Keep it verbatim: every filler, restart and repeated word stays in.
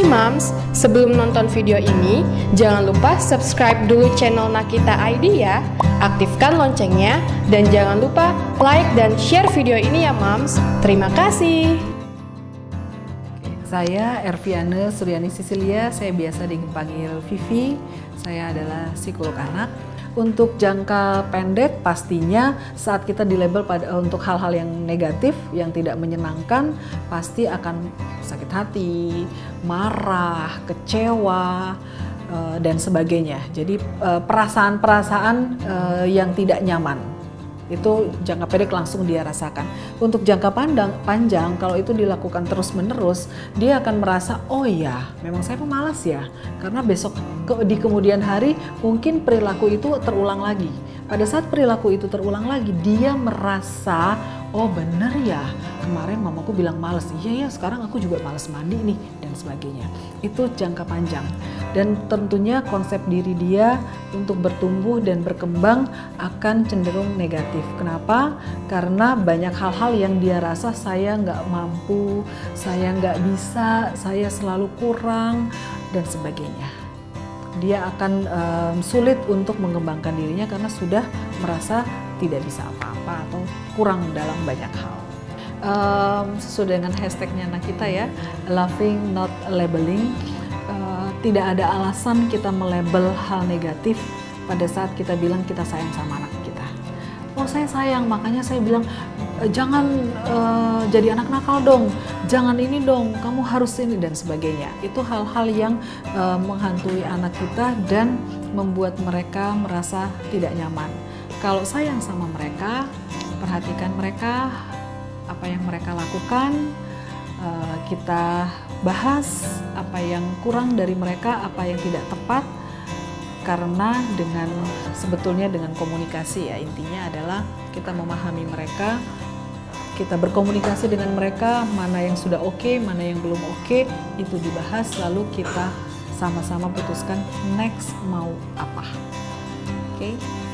nih Moms, sebelum nonton video ini, jangan lupa subscribe dulu channel Nakita I D ya, aktifkan loncengnya, dan jangan lupa like dan share video ini ya Moms. Terima kasih. Saya Erviane Suryani Sisilia, saya biasa dipanggil Vivi, saya adalah psikolog anak. Untuk jangka pendek pastinya saat kita dilabel pada untuk hal-hal yang negatif, yang tidak menyenangkan, pasti akan sakit hati, marah, kecewa, dan sebagainya. Jadi perasaan-perasaan yang tidak nyaman itu jangka pendek langsung dia rasakan. Untuk jangka pandang, panjang, kalau itu dilakukan terus-menerus, dia akan merasa, oh ya, memang saya pemalas ya, karena besok ke, di kemudian hari mungkin perilaku itu terulang lagi. Pada saat perilaku itu terulang lagi, dia merasa, oh bener ya, kemarin mamaku bilang males, iya ya sekarang aku juga males mandi nih, dan sebagainya. Itu jangka panjang. Dan tentunya konsep diri dia untuk bertumbuh dan berkembang akan cenderung negatif. Kenapa? Karena banyak hal-hal yang dia rasa saya nggak mampu, saya nggak bisa, saya selalu kurang, dan sebagainya. Dia akan um, sulit untuk mengembangkan dirinya karena sudah merasa tidak bisa apa-apa atau kurang dalam banyak hal. Um, sesuai dengan hashtagnya Nakita ya, loving not labeling. Uh, tidak ada alasan kita melabel hal negatif pada saat kita bilang kita sayang sama anak kita. Oh saya sayang, makanya saya bilang jangan uh, jadi anak nakal dong, jangan ini dong, kamu harus ini, dan sebagainya. Itu hal-hal yang uh, menghantui anak kita dan membuat mereka merasa tidak nyaman. Kalau sayang sama mereka, perhatikan mereka, apa yang mereka lakukan, uh, kita bahas apa yang kurang dari mereka, apa yang tidak tepat, karena dengan sebetulnya dengan komunikasi ya, intinya adalah kita memahami mereka, kita berkomunikasi dengan mereka, mana yang sudah oke, okay, mana yang belum oke, okay, itu dibahas, lalu kita sama-sama putuskan next mau apa. Oke. Okay?